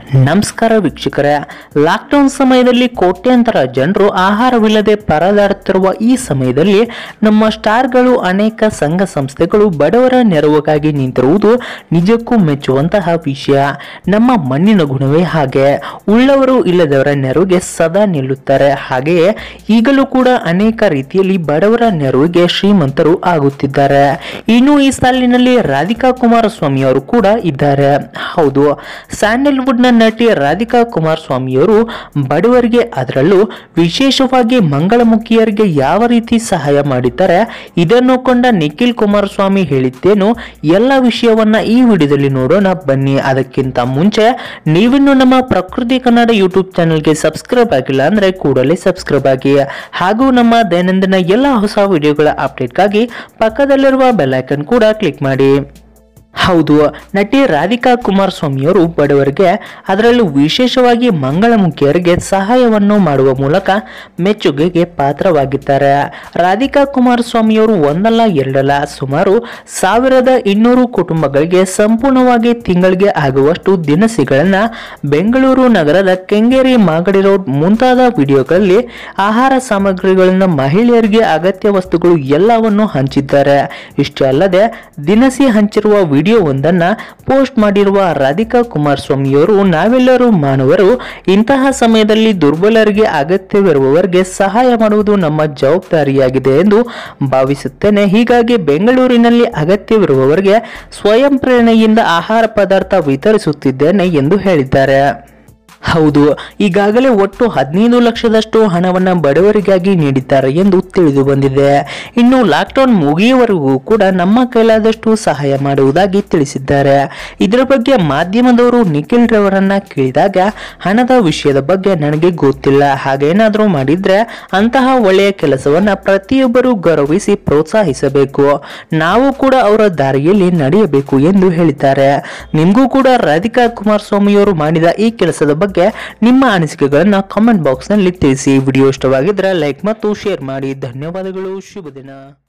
ನಮಸ್ಕಾರ ವೀಕ್ಷಕರೇ, ಲಾಕ್ಡೌನ್ ಸಮಯದಲ್ಲಿ ಕೋಟ್ಯಾಂತರ ಜನರು ಆಹಾರವಿಲ್ಲದೆ ಪರದಾಡುತ್ತಿರುವ ಈ ಸಮಯದಲ್ಲಿ ನಮ್ಮ ಸ್ಟಾರ್ಗಳು ಅನೇಕ ಸಂಘ ಸಂಸ್ಥೆಗಳು ಬಡವರ ನೆರವಿಗಾಗಿ ನಿಂತಿರುವುದು ನಿಜಕ್ಕೂ ಮೆಚ್ಚುವಂತಹ ವಿಷಯ. ನಮ್ಮ ಮಣ್ಣಿನ ಗುಣವೇ ಹಾಗೆ, ಉಳ್ಳವರು ಇಲ್ಲದವರ ನೆರವಿಗೆ ಸದಾ ನಿಲ್ಲುತ್ತಾರೆ. ಹಾಗೆಯೇ ಈಗಲೂ ಕೂಡ ಅನೇಕ ರೀತಿಯಲ್ಲಿ ಬಡವರ ನೆರವಿಗೆ ಶ್ರೀಮಂತರು ಆಗುತ್ತಿದ್ದಾರೆ. ಇನ್ನು ಈ ಸಾಲಿನಲ್ಲಿ ರಾಧಿಕಾ ಕುಮಾರಸ್ವಾಮಿ ಅವರು ಕೂಡ ಇದ್ದಾರೆ. ಹೌದು, ಸ್ಯಾಂಡಲ್ವುಡ್ ನ ನಟಿ ರಾಧಿಕಾ ಕುಮಾರಸ್ವಾಮಿಯವರು ಬಡವರಿಗೆ, ಅದರಲ್ಲೂ ವಿಶೇಷವಾಗಿ ಮಂಗಳಮುಖಿಯರಿಗೆ ಯಾವ ರೀತಿ ಸಹಾಯ ಮಾಡಿದ್ದಾರೆ ಇದನ್ನು ಕೊಂಡ ನಿಖಿಲ್ ಕುಮಾರಸ್ವಾಮಿ ಹೇಳಿದ್ದೇನು, ಎಲ್ಲ ವಿಷಯವನ್ನ ಈ ವಿಡಿಯೋದಲ್ಲಿ ನೋಡೋಣ ಬನ್ನಿ. ಅದಕ್ಕಿಂತ ಮುಂಚೆ ನೀವಿನ್ನು ನಮ್ಮ ಪ್ರಕೃತಿ ಕನ್ನಡ ಯೂಟ್ಯೂಬ್ ಚಾನೆಲ್ಗೆ ಸಬ್ಸ್ಕ್ರೈಬ್ ಆಗಿಲ್ಲ ಅಂದ್ರೆ ಕೂಡಲೇ ಸಬ್ಸ್ಕ್ರೈಬ್ ಆಗಿ, ಹಾಗೂ ನಮ್ಮ ದೈನಂದಿನ ಎಲ್ಲ ಹೊಸ ವಿಡಿಯೋಗಳ ಅಪ್ಡೇಟ್ಗಾಗಿ ಪಕ್ಕದಲ್ಲಿರುವ ಬೆಲ್ ಐಕಾನ್ ಕೂಡ ಕ್ಲಿಕ್ ಮಾಡಿ. ಹೌದು, ನಟಿ ರಾಧಿಕಾ ಕುಮಾರಸ್ವಾಮಿಯವರು ಬಡವರಿಗೆ, ಅದರಲ್ಲೂ ವಿಶೇಷವಾಗಿ ಮಂಗಳಮುಖಿಯರಿಗೆ ಸಹಾಯವನ್ನು ಮಾಡುವ ಮೂಲಕ ಮೆಚ್ಚುಗೆಗೆ ಪಾತ್ರವಾಗಿದ್ದಾರೆ. ರಾಧಿಕಾ ಕುಮಾರಸ್ವಾಮಿಯವರು ಒಂದಲ್ಲ ಎರಡಲ್ಲ ಸುಮಾರು 1200 ಕುಟುಂಬಗಳಿಗೆ ಸಂಪೂರ್ಣವಾಗಿ ತಿಂಗಳಿಗೆ ಆಗುವಷ್ಟು ದಿನಸಿಗಳನ್ನ ಬೆಂಗಳೂರು ನಗರದ ಕೆಂಗೇರಿ ಮಾಗಡಿ ರೋಡ್ ಮುಂತಾದ ವಿಡಿಯೋಗಳಲ್ಲಿ ಆಹಾರ ಸಾಮಗ್ರಿಗಳನ್ನ ಮಹಿಳೆಯರಿಗೆ ಅಗತ್ಯ ವಸ್ತುಗಳು ಎಲ್ಲವನ್ನು ಹಂಚಿದ್ದಾರೆ. ಇಷ್ಟೇ ಅಲ್ಲದೆ ದಿನಸಿ ಹಂಚಿರುವ ವಿಡಿಯೋ ಒಂದನ್ನ ಪೋಸ್ಟ್ ಮಾಡಿರುವ ರಾಧಿಕಾ ಕುಮಾರಸ್ವಾಮಿಯವರು, ನಾವೆಲ್ಲರೂ ಮಾನವರು, ಇಂತಹ ಸಮಯದಲ್ಲಿ ದುರ್ಬಲರಿಗೆ ಅಗತ್ಯವಿರುವವರಿಗೆ ಸಹಾಯ ಮಾಡುವುದು ನಮ್ಮ ಜವಾಬ್ದಾರಿಯಾಗಿದೆ ಎಂದು ಭಾವಿಸುತ್ತೇನೆ. ಹೀಗಾಗಿ ಬೆಂಗಳೂರಿನಲ್ಲಿ ಅಗತ್ಯವಿರುವವರಿಗೆ ಸ್ವಯಂ ಪ್ರೇರಣೆಯಿಂದ ಆಹಾರ ಪದಾರ್ಥ ವಿತರಿಸುತ್ತಿದ್ದೇನೆ ಎಂದು ಹೇಳಿದ್ದಾರೆ. ಹೌದು, ಈಗಾಗಲೇ ಒಟ್ಟು 15 ಲಕ್ಷದಷ್ಟು ಹಣವನ್ನು ಬಡವರಿಗಾಗಿ ನೀಡಿದ್ದಾರೆ ಎಂದು ತಿಳಿದು ಬಂದಿದೆ. ಇನ್ನು ಲಾಕ್ಡೌನ್ ಮುಗಿಯುವವರೆಗೂ ಕೂಡ ನಮ್ಮ ಕೈಲಾದಷ್ಟು ಸಹಾಯ ಮಾಡುವುದಾಗಿ ತಿಳಿಸಿದ್ದಾರೆ. ಇದರ ಬಗ್ಗೆ ಮಾಧ್ಯಮದವರು ನಿಖಿಲ್ ರವರನ್ನ ಕೇಳಿದಾಗ, ಹಣದ ವಿಷಯದ ಬಗ್ಗೆ ನನಗೆ ಗೊತ್ತಿಲ್ಲ, ಹಾಗೇನಾದರೂ ಮಾಡಿದ್ರೆ ಅಂತಹ ಒಳ್ಳೆಯ ಕೆಲಸವನ್ನ ಪ್ರತಿಯೊಬ್ಬರು ಗೌರವಿಸಿ ಪ್ರೋತ್ಸಾಹಿಸಬೇಕು, ನಾವು ಕೂಡ ಅವರ ದಾರಿಯಲ್ಲಿ ನಡೆಯಬೇಕು ಎಂದು ಹೇಳಿದ್ದಾರೆ. ನಿಮಗೂ ಕೂಡ ರಾಧಿಕಾ ಕುಮಾರಸ್ವಾಮಿಯವರು ಮಾಡಿದ ಈ ಕೆಲಸದ ಬಗ್ಗೆ ನಿಮ್ಮ ಅನಿಸಿಕೆಗಳನ್ನ ಕಾಮೆಂಟ್ ಬಾಕ್ಸ್ ನಲ್ಲಿ ತಿಳಿಸಿ. ವಿಡಿಯೋ ಇಷ್ಟವಾಗಿದ್ರೆ ಲೈಕ್ ಮತ್ತು ಶೇರ್ ಮಾಡಿ. ಧನ್ಯವಾದಗಳು. ಶುಭ ದಿನ.